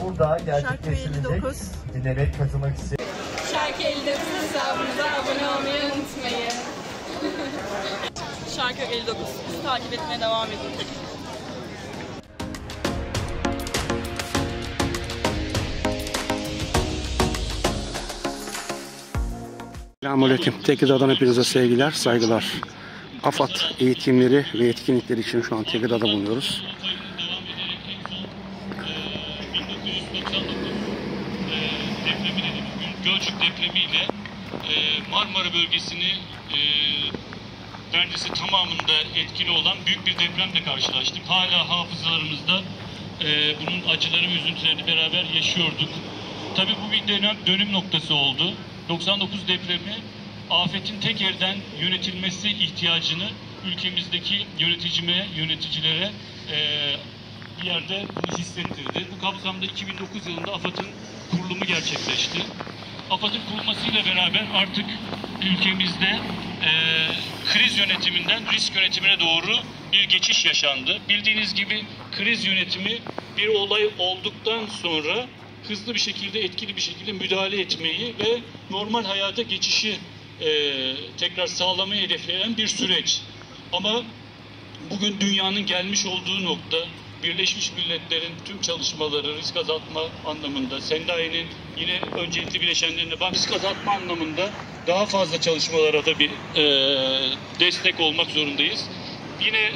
burada gerçekleştirilecek. Dinlemek, katılmak isteyen. Şarkı 59 hesabımıza abone olmayı unutmayın. Şarkı 59. Bizi takip etmeye devam edin. Selamünaleyküm. Tekirdağ'dan hepinize sevgiler, saygılar. AFAD eğitimleri ve etkinlikleri için şu an Tekirdağ'da bulunuyoruz. Gölcük depremiyle Marmara bölgesini neredeyse tamamında etkili olan büyük bir depremle karşılaştık. Hala hafızalarımızda bunun acıları ve üzüntülerini beraber yaşıyorduk. Tabii bu bir dönüm noktası oldu. 99 depremi afetin tek elden yönetilmesi ihtiyacını ülkemizdeki yöneticilere bir yerde bunu hissettirdi. Bu kapsamda 2009 yılında AFAD'ın kurulumu gerçekleşti. AFAD'ın kurulmasıyla beraber artık ülkemizde kriz yönetiminden risk yönetimine doğru bir geçiş yaşandı. Bildiğiniz gibi kriz yönetimi bir olay olduktan sonra hızlı bir şekilde, etkili bir şekilde müdahale etmeyi ve normal hayata geçişi tekrar sağlamayı hedefleyen bir süreç. Ama bugün dünyanın gelmiş olduğu nokta, Birleşmiş Milletler'in tüm çalışmaları risk azaltma anlamında, Sendai'nin yine öncelikli bileşenlerine risk azaltma anlamında daha fazla çalışmalara da bir destek olmak zorundayız. Yine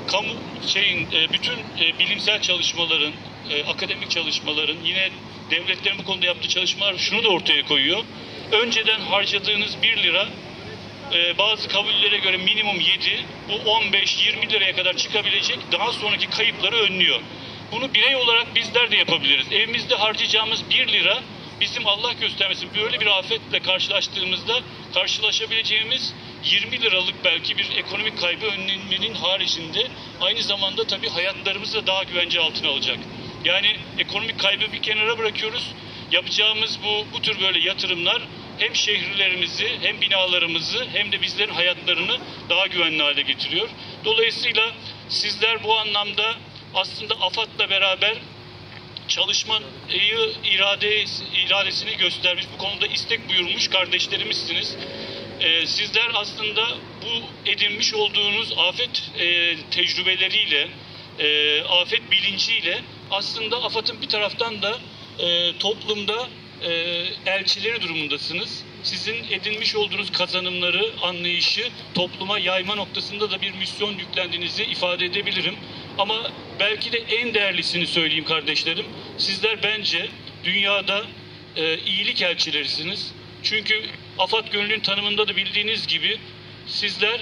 bütün bilimsel çalışmaların, akademik çalışmaların, yine devletlerin bu konuda yaptığı çalışmalar şunu da ortaya koyuyor. Önceden harcadığınız 1 lira bazı kabullere göre minimum 7, bu 15-20 liraya kadar çıkabilecek daha sonraki kayıpları önlüyor. Bunu birey olarak bizler de yapabiliriz. Evimizde harcayacağımız 1 lira bizim Allah göstermesin böyle bir afetle karşılaştığımızda karşılaşabileceğimiz 20 liralık belki bir ekonomik kaybı önlemenin haricinde aynı zamanda tabii hayatlarımızı da daha güvence altına alacak. Yani ekonomik kaybı bir kenara bırakıyoruz. Yapacağımız bu tür böyle yatırımlar hem şehirlerimizi hem binalarımızı hem de bizlerin hayatlarını daha güvenli hale getiriyor. Dolayısıyla sizler bu anlamda aslında AFAD'la beraber çalışmayı iradesini göstermiş, bu konuda istek buyurmuş kardeşlerimizsiniz. Sizler aslında bu edinmiş olduğunuz afet tecrübeleriyle, afet bilinciyle aslında AFAD'ın bir taraftan da toplumda elçileri durumundasınız. Sizin edinmiş olduğunuz kazanımları, anlayışı topluma yayma noktasında da bir misyon yüklendiğinizi ifade edebilirim. Ama belki de en değerlisini söyleyeyim kardeşlerim. Sizler bence dünyada iyilik elçilerisiniz. Çünkü AFAD Gönüllü'nün tanımında da bildiğiniz gibi sizler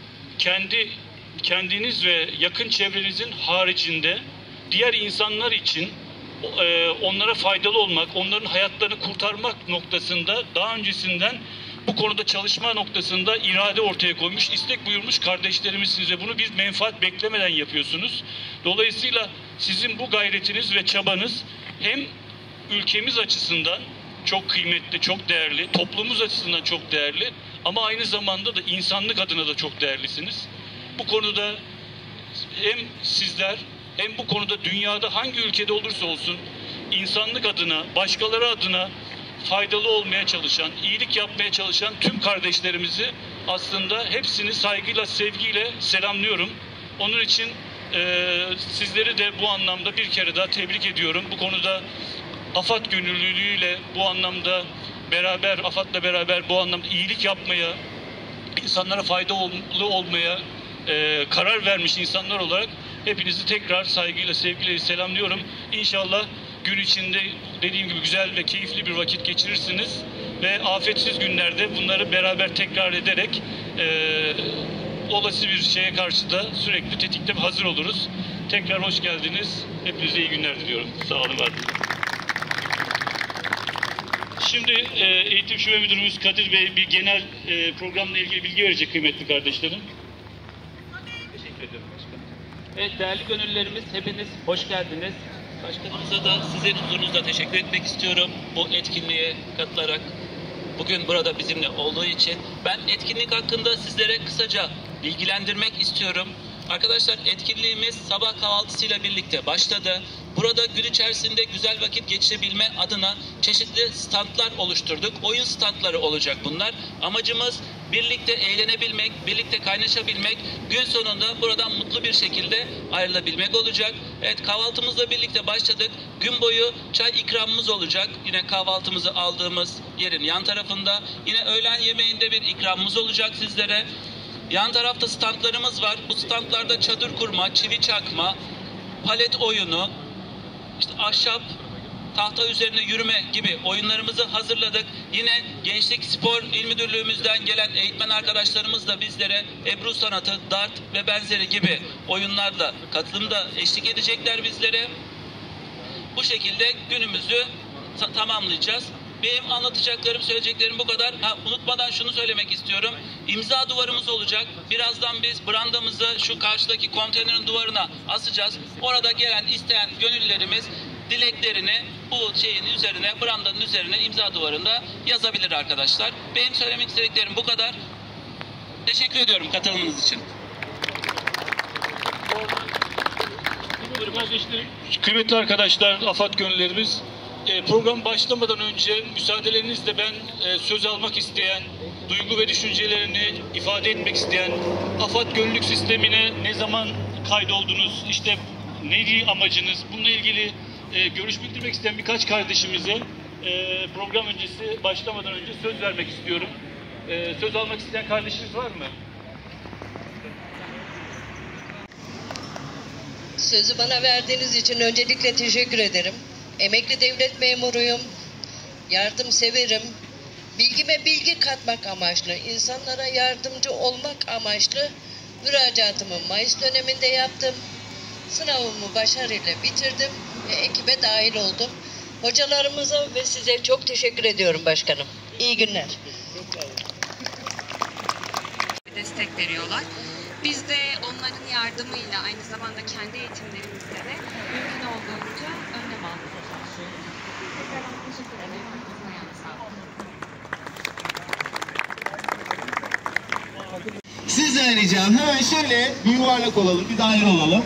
kendiniz ve yakın çevrenizin haricinde diğer insanlar için onlara faydalı olmak, onların hayatlarını kurtarmak noktasında daha öncesinden bu konuda çalışma noktasında irade ortaya koymuş, istek buyurmuş kardeşlerimizsiniz ve bunu bir menfaat beklemeden yapıyorsunuz. Dolayısıyla sizin bu gayretiniz ve çabanız hem ülkemiz açısından çok kıymetli, çok değerli, toplumumuz açısından çok değerli ama aynı zamanda da insanlık adına da çok değerlisiniz. Bu konuda hem sizler hem bu konuda dünyada hangi ülkede olursa olsun insanlık adına, başkaları adına faydalı olmaya çalışan, iyilik yapmaya çalışan tüm kardeşlerimizi aslında hepsini saygıyla, sevgiyle selamlıyorum. Onun için sizleri de bu anlamda bir kere daha tebrik ediyorum. Bu konuda AFAD gönüllülüğüyle bu anlamda beraber, AFAD'la beraber bu anlamda iyilik yapmaya, insanlara faydalı olmaya karar vermiş insanlar olarak hepinizi tekrar saygıyla, sevgiyle selamlıyorum. İnşallah gün içinde dediğim gibi güzel ve keyifli bir vakit geçirirsiniz ve afetsiz günlerde bunları beraber tekrar ederek olası bir şeye karşı da sürekli tetikte hazır oluruz. Tekrar hoş geldiniz. Hepinize iyi günler diliyorum. Sağ olun. Şimdi Eğitim Şube Müdürümüz Kadir Bey bir genel programla ilgili bilgi verecek kıymetli kardeşlerim. Teşekkür ediyorum başkanım. Evet değerli gönüllülerimiz hepiniz hoş geldiniz. Başkanımıza da sizin huzurunuzda teşekkür etmek istiyorum. Bu etkinliğe katılarak bugün burada bizimle olduğu için. Ben etkinlik hakkında sizlere kısaca bilgilendirmek istiyorum. Arkadaşlar etkinliğimiz sabah kahvaltısıyla birlikte başladı. Burada gün içerisinde güzel vakit geçirebilme adına çeşitli standlar oluşturduk. Oyun standları olacak bunlar. Amacımız birlikte eğlenebilmek, birlikte kaynaşabilmek, gün sonunda buradan mutlu bir şekilde ayrılabilmek olacak. Evet, kahvaltımızla birlikte başladık. Gün boyu çay ikramımız olacak. Yine kahvaltımızı aldığımız yerin yan tarafında. Yine öğlen yemeğinde bir ikramımız olacak sizlere. Yan tarafta standlarımız var. Bu standlarda çadır kurma, çivi çakma, palet oyunu, işte ahşap, tahta üzerine yürüme gibi oyunlarımızı hazırladık. Yine Gençlik Spor İl Müdürlüğümüzden gelen eğitmen arkadaşlarımız da bizlere Ebru sanatı, dart ve benzeri gibi oyunlarla katılımda eşlik edecekler bizlere. Bu şekilde günümüzü tamamlayacağız. Benim anlatacaklarım, söyleyeceklerim bu kadar. Unutmadan şunu söylemek istiyorum. İmza duvarımız olacak. Birazdan biz brandamızı şu karşıdaki konteynerin duvarına asacağız. Orada gelen, isteyen gönüllülerimiz dileklerini bu şeyin üzerine, brandanın üzerine imza duvarında yazabilir arkadaşlar. Benim söylemek istediklerim bu kadar. Teşekkür ediyorum katılımınız için. Kıymetli arkadaşlar, AFAD gönüllerimiz, program başlamadan önce müsaadelerinizle ben söz almak isteyen, duygu ve düşüncelerini ifade etmek isteyen, AFAD gönüllülük sistemine ne zaman kaydoldunuz, işte neydi amacınız, bununla ilgili görüş bildirmek isteyen birkaç kardeşimize program öncesi başlamadan önce söz vermek istiyorum. Söz almak isteyen kardeşiniz var mı? Sözü bana verdiğiniz için öncelikle teşekkür ederim. Emekli devlet memuruyum, yardımseverim. Bilgime bilgi katmak amaçlı, insanlara yardımcı olmak amaçlı müracaatımı Mayıs döneminde yaptım. Sınavımı başarıyla bitirdim ve ekibe dahil oldum. Hocalarımıza ve size çok teşekkür ediyorum başkanım. İyi günler. Destek veriyorlar. Biz de onların yardımıyla aynı zamanda kendi eğitimlerimizde de mümkün olduğunca önlem aldık. Sizden ricam hemen şöyle bir yuvarlak olalım, bir daire olalım.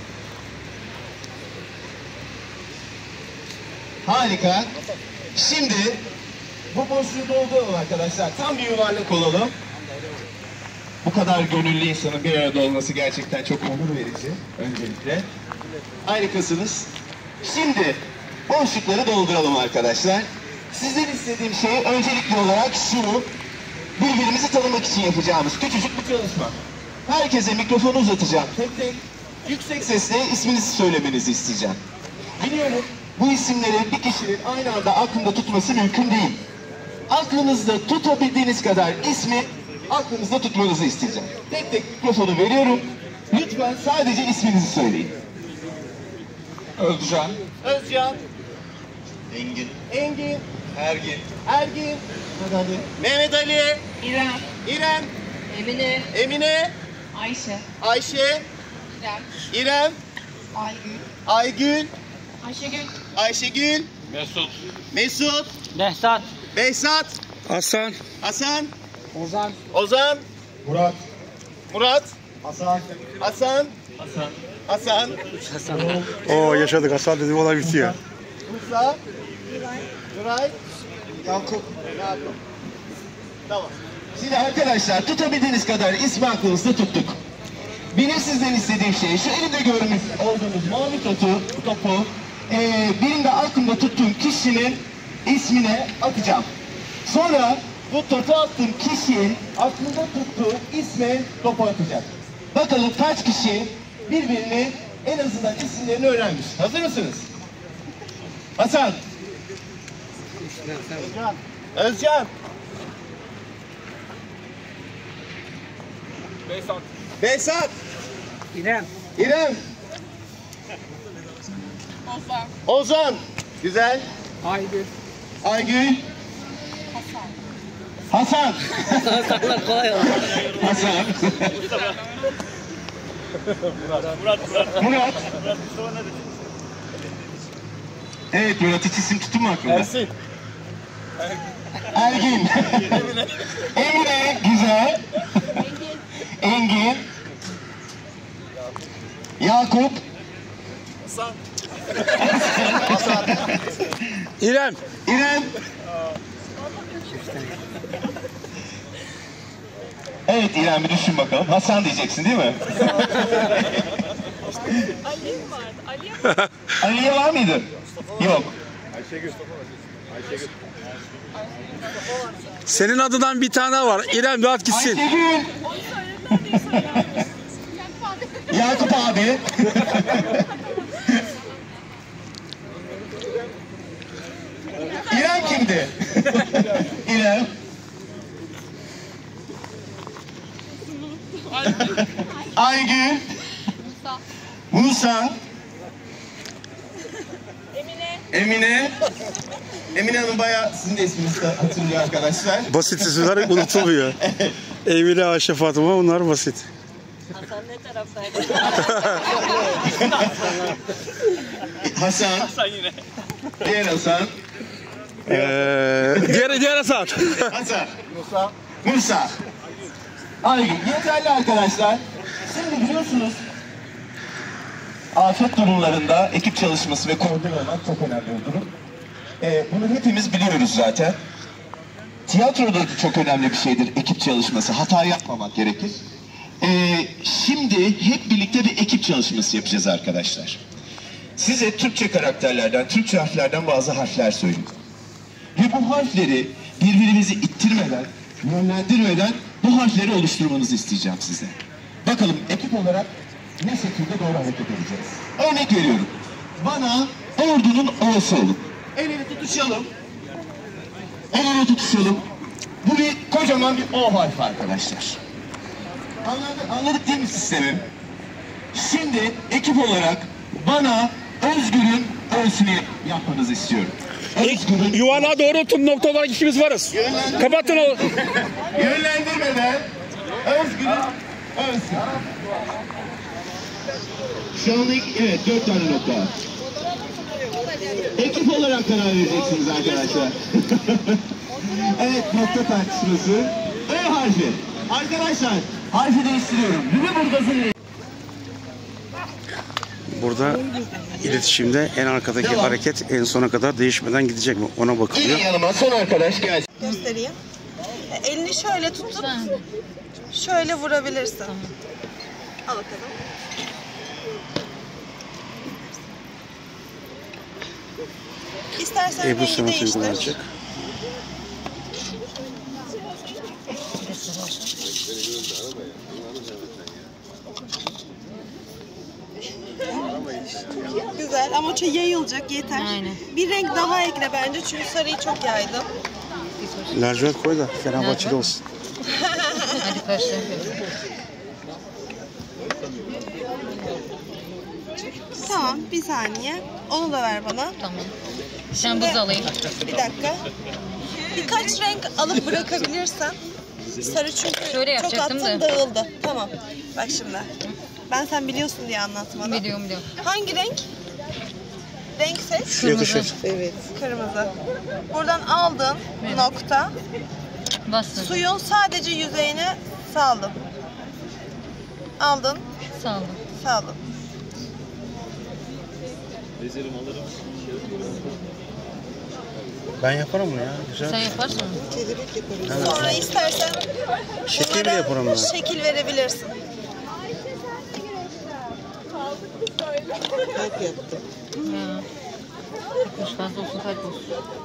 Harika. Şimdi bu boşluğu dolduralım arkadaşlar. Tam bir yuvarlak olalım. Bu kadar gönüllü insanın bir arada olması gerçekten çok onur verici öncelikle. Harikasınız. Şimdi boşlukları dolduralım arkadaşlar. Sizden istediğim şey öncelikli olarak şu. Birbirimizi tanımak için yapacağımız küçücük bir çalışma. Herkese mikrofonu uzatacağım. Tek tek yüksek sesle isminizi söylemenizi isteyeceğim. Biliyorum bu isimleri bir kişinin aynı anda aklında tutması mümkün değil. Aklınızda tutabildiğiniz kadar ismi aklınızda tutmanızı isteyeceğim. Tek tek mikrofonu veriyorum. Lütfen sadece isminizi söyleyin. Özcan. Özcan. Engin. Engin. Ergin. Ergin. Mehmet Ali. İrem, İrem. Emine, Emine. Ayşe, Ayşe. İrem, İrem. Aygül, Aygül. Ayşegül, Ayşegül. Mesut. Mesut. Behzat, Behzat. Hasan. Hasan. Ozan, Ozan. Murat, Murat. Hasan, Hasan. Hasan. Oo, yaşadık. Hasan dedim, olay bitiyor. Musa. Nuray. Yakup. Yakup. Tamam. Şimdi arkadaşlar tutabildiğiniz kadar ismi aklınızda tuttuk. Benim sizden istediğim şey şu elimde görmüş olduğunuz mavi topu birinde aklımda tuttuğum kişinin ismine atacağım. Sonra bu topu attığım kişinin aklında tuttuğu isme topu atacak. Bakalım kaç kişi birbirini en azından isimlerini öğrenmiş. Hazır mısınız? Hasan. Özcan. Özcan. Behzat. Behzat. İrem, İrem. Ozan, Ozan. Güzel. Aygül, Aygül. Hasan. Hasanlar kolay olur. Hasan. Murat. Evet, Murat hiç isim tutun mu aklında? Ersin. Ergin. Emine. Güzel. Engin. Yakup. İrem. İrem. Evet İrem, bir düşün bakalım. Hasan diyeceksin değil mi? Aliye mi vardı? Aliye var mıydı? Yok. Senin adından bir tane var. İrem dağıt gitsin. Ayşegül. Yakup abi. İrem kimdi? İrem. Aygül. Musa. Emine. Emine Hanım bayağı sizin de isminizi hatırlıyor arkadaşlar. Basit isimler unutulmuyor. Emine, Ayşe, Fatıma, bunlar basit. Hasan ne taraftaydı? Hasan. Hasan yine. Diğer Hasan. Diğer Hasan. Hasan. Musa. Aygün. Yeterli arkadaşlar. Şimdi biliyorsunuz afet durumlarında ekip çalışması ve koordine olmak çok önemli bir durum. Bunu hepimiz biliyoruz zaten. Tiyatroda da çok önemli bir şeydir ekip çalışması. Hata yapmamak gerekir. Şimdi hep birlikte bir ekip çalışması yapacağız arkadaşlar. Size Türkçe karakterlerden, Türkçe harflerden bazı harfler söyleyeyim. Ve bu harfleri birbirimizi ittirmeden, yönlendirmeden bu harfleri oluşturmanızı isteyeceğim size. Bakalım ekip olarak ne şekilde doğru hareket edeceğiz. Örnek veriyorum. Bana ordunun O'su olun. El ele tutuşalım. El ele tutuşalım. Bu bir kocaman bir O harfi arkadaşlar. Anladık değil mi sistemi? Şimdi ekip olarak bana Özgür'ün O'sunu yapmanızı istiyorum. Özgür'ün Yuvarlığa doğru tüm nokta olarak ikimiz varız. Kapatın o. Yönlendirmeden Özgür'ün O'su. Şu anda evet 4 tane nokta var. Ekip olarak karar vereceksiniz arkadaşlar. Evet, nokta tartışması. Ö harfi. Arkadaşlar harfi değiştiriyorum. Lüleburgaz'ın Burada iletişimde en arkadaki hareket en sona kadar değişmeden gidecek mi? Ona bakılıyor. yanıma son arkadaş gelsin. Göstereyim. Elini şöyle tutup şöyle vurabilirsin. Al bakalım. İstersen Ebru rengi sanatı değiştir. uygulanacak. Güzel ama yayılacak yeter. Aynen. Bir renk daha ekle bence çünkü sarıyı çok yaydım. Lacivert koy da Fenerbahçeli olsun. Hadi karşı. Tamam bir saniye. Onu da ver bana. Tamam. Ben buz alayım. Bir dakika. Birkaç renk alıp bırakabilirsen. Sarı çünkü Şöyle çok yapacaktım attın da. dağıldı. Tamam. Bak şimdi. Ben sen biliyorsun diye anlatmadım. Biliyorum. Hangi renk? Renk seç. Şuraya düşür. Evet. Kırmızı. Buradan aldın nokta. Bastın. Suyun sadece yüzeyini saldın. Aldın, Sağ olun. saldın. Ben yaparım bunu ya. Sen Güzel. yaparsın. Sonra istersen Şekil bunlara mi yaparım ben? şekil verebilirsin. Ya. Yapmış fazla olsun kalp olsun.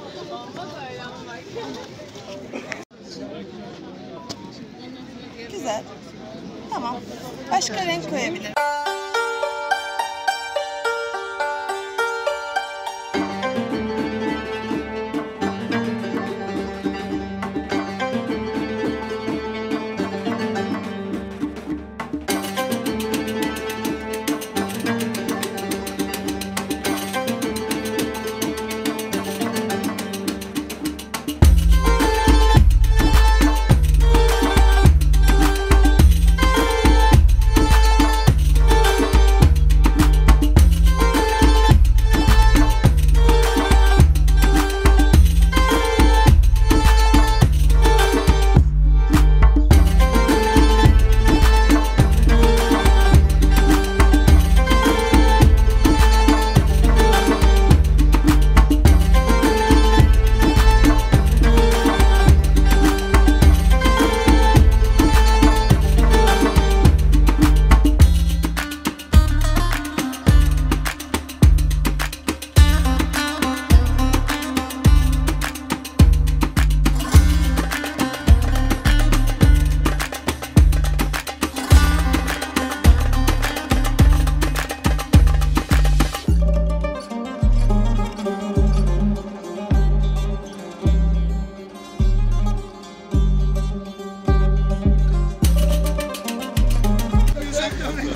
Güzel. Tamam. Başka renk koyabilirim.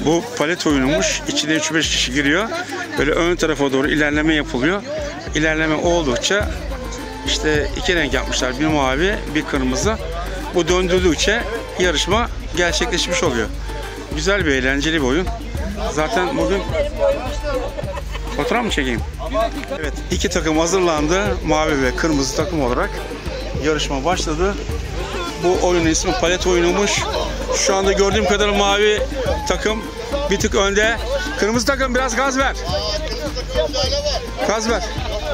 Bu palet oyunumuş. İçine 3-5 kişi giriyor. Böyle ön tarafa doğru ilerleme yapılıyor. İlerleme oldukça işte 2 renk yapmışlar. Bir mavi, bir kırmızı. Bu döndürdükçe yarışma gerçekleşmiş oluyor. Güzel bir, eğlenceli bir oyun. Zaten bugün fotoğraf mı çekeyim? Evet, 2 takım hazırlandı. Mavi ve kırmızı takım olarak yarışma başladı. Bu oyunun ismi palet oyunumuş. Şu anda gördüğüm kadarıyla mavi takım bir tık önde. Kırmızı takım biraz gaz ver. Gaz ver.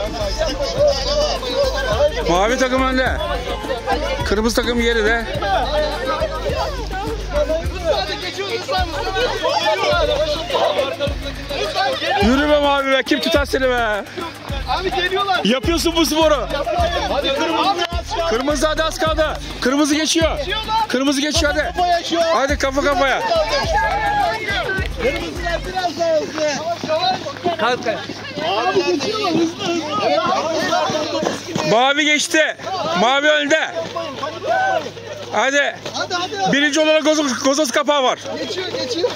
Mavi takım önde. Kırmızı takım geride. Yürü be mavi be. Kim tutar seni be? Abi geliyorlar. Yapıyorsun bu sporu. Hadi kırmızı. Kırmızı hadi az kaldı. Kırmızı geçiyor. Kırmızı geçiyor hadi. Hadi kafa kafaya. Kırmızılar biraz daha hızlı. Kalk. Abi geçiyorlar hızlı. Mavi geçti. Mavi önde. Hadi. Birinci olarak gazoz kapağı var. Geçiyor.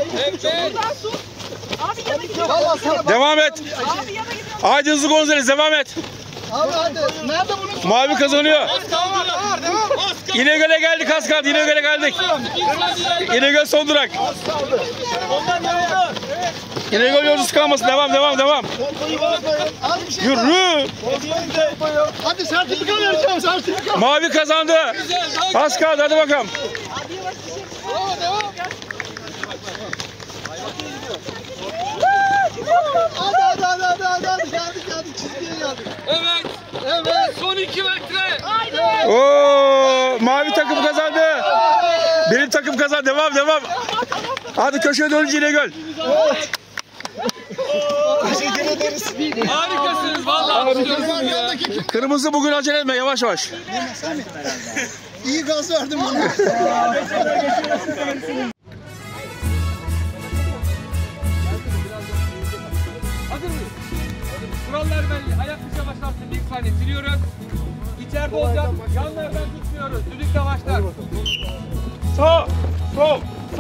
Devam et. Haydi hızlı Gonzales devam et. Abi hadi. Nerede bunun? Mavi kazanıyor. İnegöl'e geldik, az kaldı. İnegöl'e geldik. İnegöl son durak. İnegöl yolcusu kalmasın. Devam. Yürü. Hadi sertifika vereceğim sertifika. Mavi kazandı. Az kaldı, hadi bakalım. Devam. Hadi. Geldik. Çizgiye geldik. Evet. Son 2 metre. Oo, mavi takım kazandı. Benim takım kazandı. Devam. Hadi köşeye dönünce İnegöl. Teşekkür ederiz. Harikasınız vallahi. Kırmızı bugün acele etme, yavaş. İyi gaz verdim bana. Kurallar belli. Ayak dışa başlarsın. 1 saniye siliyoruz. İçeride olacak. Yanlardan tutmuyoruz. Düdükle başlar. Sağ, sol.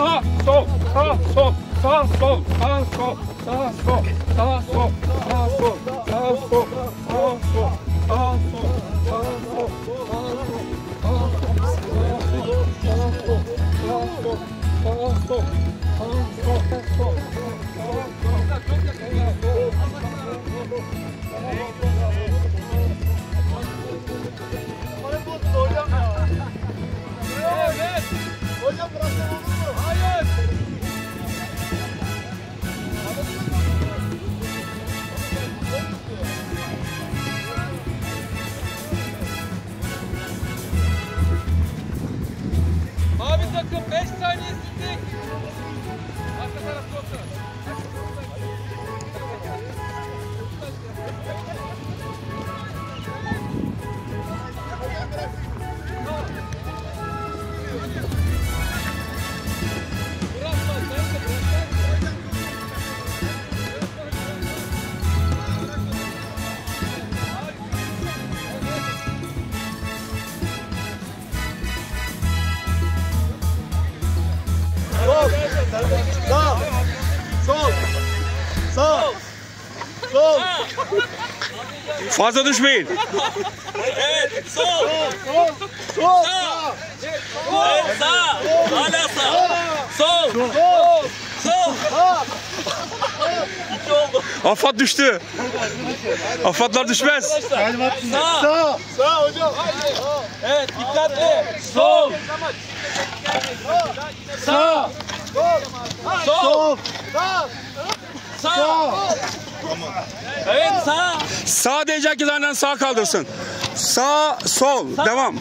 Hocam bıraksan olur mu? Hayır. Mavi takım 5 saniye sizlik. Arka taraf olsun. Sol. Fazla düşmeyin. Evet, sol. Sağ. Evet, sağ. Hala sağ. Sol. Afat düştü. Afatlar düşmez. Sağ hocam. Evet, dikkatli. Sol. Sağ. Sağ. Evet, sağ. Sağ diyecek ki zaten sağ kaldırsın. Sağ, sol. Devam.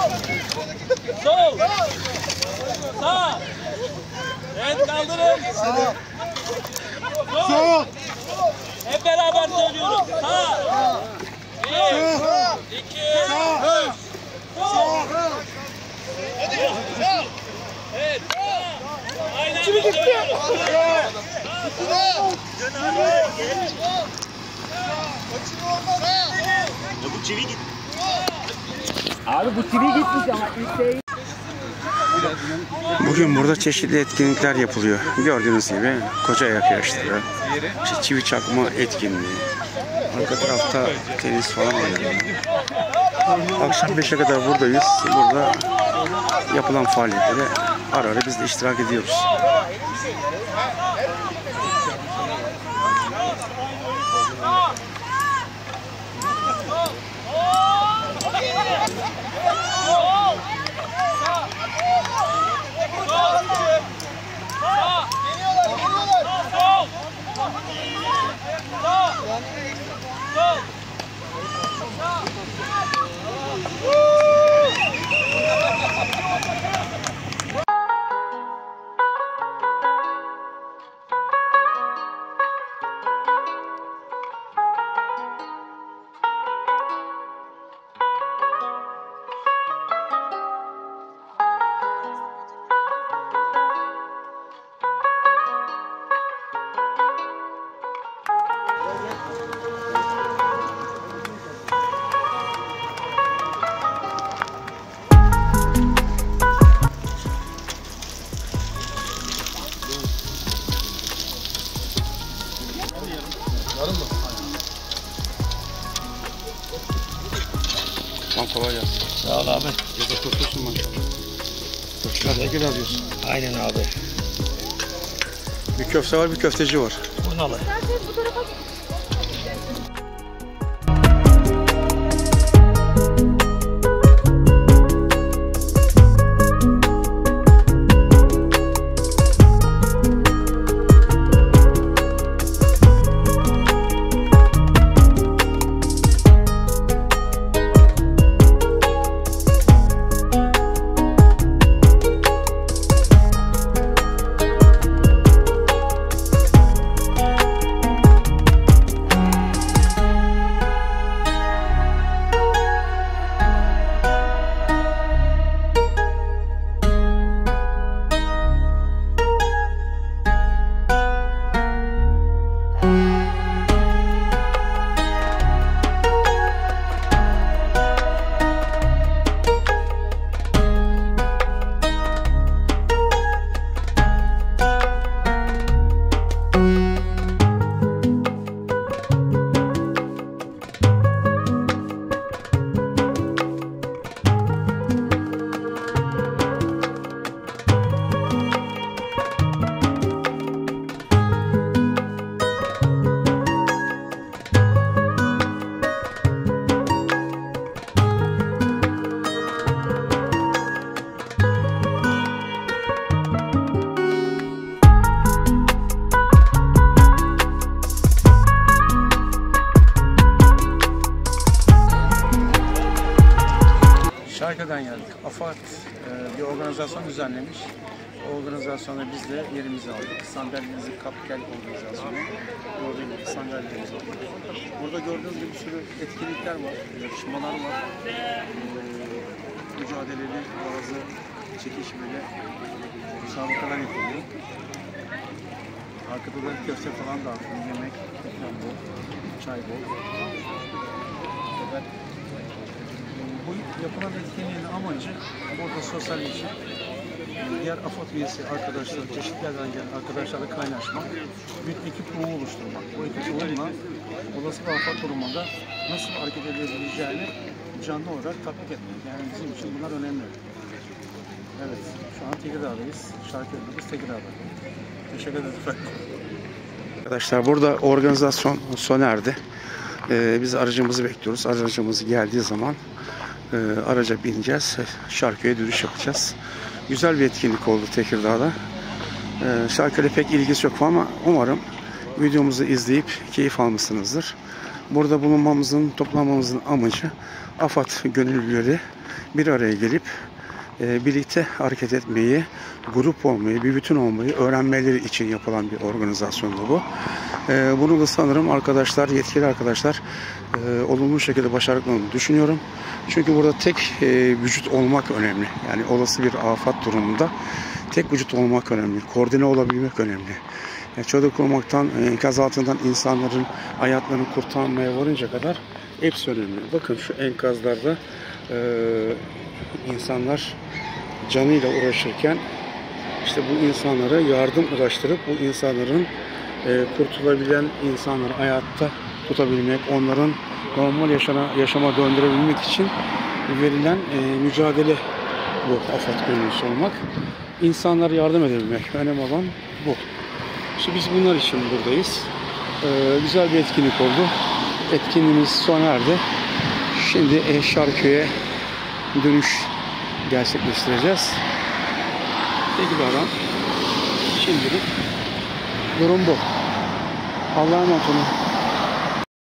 Sol. Sağ. Evet, kaldırın. Sol. Hep beraber söylüyoruz. Sağ. 1, 2, 3. Sol. Evet. Aynen. Çivi gitti. Abi bu çivi gitmiş ama ilk değil. Bugün burada çeşitli etkinlikler yapılıyor. Gördüğünüz gibi Kocaayak yarışları, işte çivi çakma etkinliği, arka tarafta tenis falan oynanıyor. Akşam 5'e kadar buradayız. Burada yapılan faaliyetlere ara ara biz de iştirak ediyoruz. Kolay gelsin. Sağ ol abi. Ceza kurtulsun maşallah. Ne kadar alıyorsun? Aynen abi. Bir köfte var, bir köfteci var. Bunu alın. Şarkı'dan geldik. AFAD bir organizasyon düzenlemiş. O organizasyonda biz de yerimizi aldık. Sandalyemizi kap gel organizasyonu. Gördüğünüz gibi sandalyelerimizi aldık. Burada gördüğünüz gibi bir sürü etkinlikler var, yarışmalar var. Mücadeleli, bazı çekişmeli müsabakalar yapılıyor. Arkada da köfte falan dağıtılıyor. Yemek, ikram bol, çay bol. Bu yapılan etkinliğin amacı burada sosyalleşip diğer AFAD üyesi arkadaşlar, çeşitli yerden gelen arkadaşlarla kaynaşmak, bir ekip ruhu oluşturmak. Bu ekip ruhuyla olası bir AFAD durumunda nasıl hareket edebileceğini canlı olarak tatbik etmek. Yani bizim için bunlar önemli. Evet, şu an Tekirdağ'dayız. Şarkı yapıyoruz Tekirdağ'da. Teşekkür ederim efendim. Arkadaşlar burada organizasyon sona erdi. Biz aracımızı bekliyoruz. Aracımız geldiği zaman araca bineceğiz. Şarkıya dönüş yapacağız. Güzel bir etkinlik oldu Tekirdağ'da. Şarkıyla pek ilgisi yok ama umarım videomuzu izleyip keyif almışsınızdır. Burada bulunmamızın, toplanmamızın amacı AFAD gönüllüleri bir araya gelip birlikte hareket etmeyi, grup olmayı, bir bütün olmayı öğrenmeleri için yapılan bir organizasyondu bu. Bunu da sanırım arkadaşlar, yetkili arkadaşlar olumlu şekilde başardıklarını düşünüyorum. Çünkü burada tek vücut olmak önemli. Yani olası bir afet durumunda tek vücut olmak önemli. Koordine olabilmek önemli. Çadır kurmaktan, enkaz altından insanların hayatlarını kurtarmaya varınca kadar hepsi önemli. Bakın şu enkazlarda insanlar canıyla uğraşırken işte bu insanlara yardım ulaştırıp bu insanların kurtulabilen insanları hayatta tutabilmek, onların normal yaşama döndürebilmek için verilen mücadele bu AFAD gönüllüsü olmak. İnsanlara yardım edebilmek. Önemli olan bu. İşte biz bunlar için buradayız. Güzel bir etkinlik oldu. Etkinliğimiz sona erdi. Şimdi Şarköy'e dönüş gerçekleştireceğiz. Tekrardan şimdilik durum bu. Allah'a emanet olun.